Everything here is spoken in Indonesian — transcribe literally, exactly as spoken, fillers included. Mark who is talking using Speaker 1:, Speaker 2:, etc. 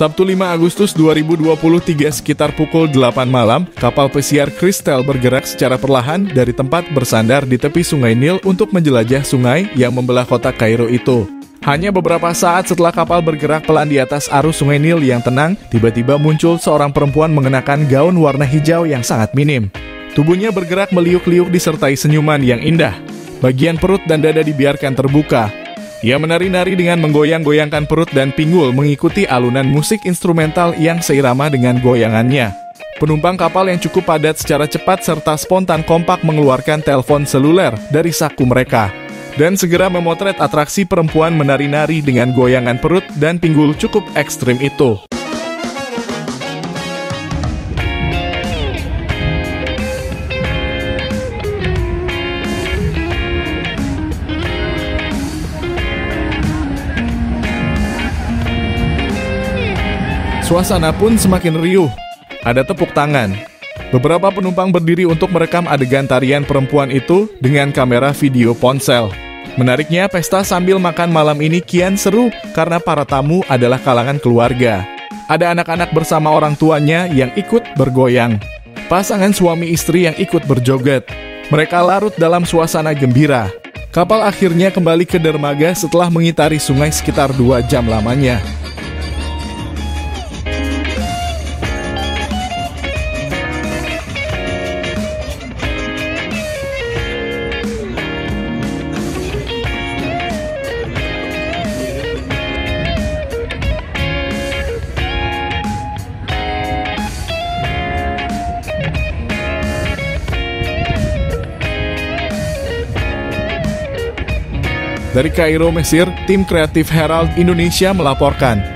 Speaker 1: Sabtu lima Agustus dua ribu dua puluh tiga sekitar pukul delapan malam, kapal pesiar Crystal bergerak secara perlahan dari tempat bersandar di tepi Sungai Nil untuk menjelajah sungai yang membelah kota Kairo itu. Hanya beberapa saat setelah kapal bergerak pelan di atas arus Sungai Nil yang tenang, tiba-tiba muncul seorang perempuan mengenakan gaun warna hijau yang sangat minim. Tubuhnya bergerak meliuk-liuk disertai senyuman yang indah. Bagian perut dan dada dibiarkan terbuka. Ia menari-nari dengan menggoyang-goyangkan perut dan pinggul mengikuti alunan musik instrumental yang seirama dengan goyangannya. Penumpang kapal yang cukup padat secara cepat serta spontan kompak mengeluarkan telepon seluler dari saku mereka dan segera memotret atraksi perempuan menari-nari dengan goyangan perut dan pinggul cukup ekstrim itu. Suasana pun semakin riuh. Ada tepuk tangan. Beberapa penumpang berdiri untuk merekam adegan tarian perempuan itu dengan kamera video ponsel. Menariknya, pesta sambil makan malam ini kian seru karena para tamu adalah kalangan keluarga. Ada anak-anak bersama orang tuanya yang ikut bergoyang. Pasangan suami istri yang ikut berjoget. Mereka larut dalam suasana gembira. Kapal akhirnya kembali ke dermaga setelah mengitari sungai sekitar dua jam lamanya. Dari Kairo, Mesir, tim kreatif Herald Indonesia melaporkan.